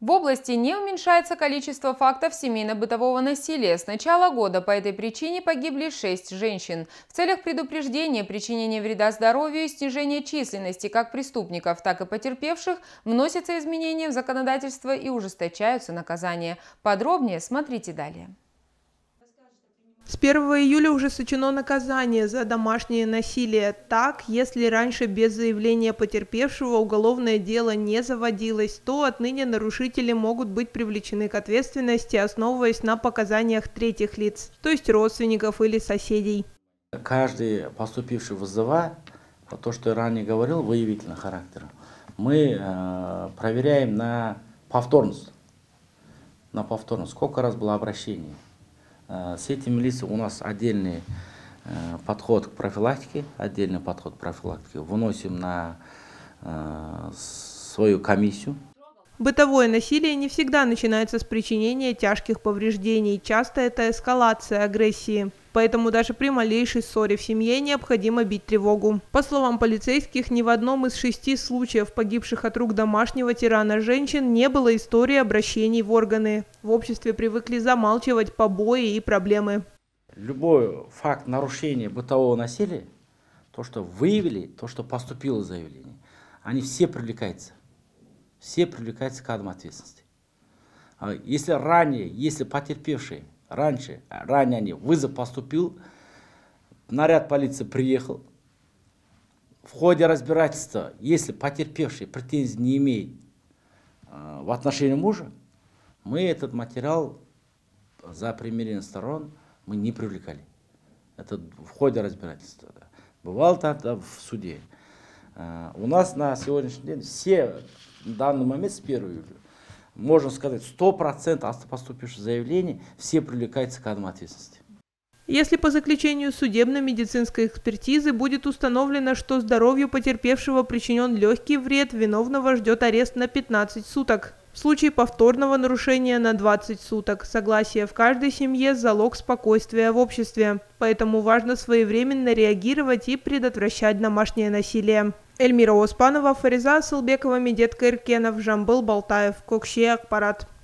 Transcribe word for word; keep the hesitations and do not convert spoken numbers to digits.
В области не уменьшается количество фактов семейно-бытового насилия. С начала года по этой причине погибли шесть женщин. В целях предупреждения причинения вреда здоровью и снижения численности как преступников, так и потерпевших вносятся изменения в законодательство и ужесточаются наказания. Подробнее смотрите далее. С первого июля ужесточено наказание за домашнее насилие. Так, если раньше без заявления потерпевшего уголовное дело не заводилось, то отныне нарушители могут быть привлечены к ответственности, основываясь на показаниях третьих лиц, то есть родственников или соседей. Каждый поступивший вызова, то, что я ранее говорил, выявительного характера, мы э, проверяем на повторность. На повторность. Сколько раз было обращение. С этими лицами у нас отдельный подход к профилактике, отдельный подход к профилактике. Выносим на свою комиссию. Бытовое насилие не всегда начинается с причинения тяжких повреждений. Часто это эскалация агрессии. Поэтому даже при малейшей ссоре в семье необходимо бить тревогу. По словам полицейских, ни в одном из шести случаев погибших от рук домашнего тирана женщин не было истории обращений в органы. В обществе привыкли замалчивать побои и проблемы. Любой факт нарушения бытового насилия, то, что выявили, то, что поступило заявление, они все привлекаются. Все привлекаются к ответственности. Если ранее, если потерпевшие, раньше, ранее они, вызов поступил, наряд полиции приехал, в ходе разбирательства, если потерпевший претензий не имеет э, в отношении мужа, мы этот материал за примирение сторон мы не привлекали. Это в ходе разбирательства. Да. Бывало тогда в суде. Э, у нас на сегодняшний день все, в данный момент с первого июля, можно сказать, сто процентов поступивших заявлений, все привлекаются к ответственности. Если по заключению судебно-медицинской экспертизы будет установлено, что здоровью потерпевшего причинен легкий вред, виновного ждет арест на пятнадцать суток. В случае повторного нарушения на двадцать суток. Согласие в каждой семье – залог спокойствия в обществе. Поэтому важно своевременно реагировать и предотвращать домашнее насилие. Эльмира Оспанова, Фариза Асылбекова, Медет Каиркенов, Жамбыл Балтаев, Кокше Акпарат.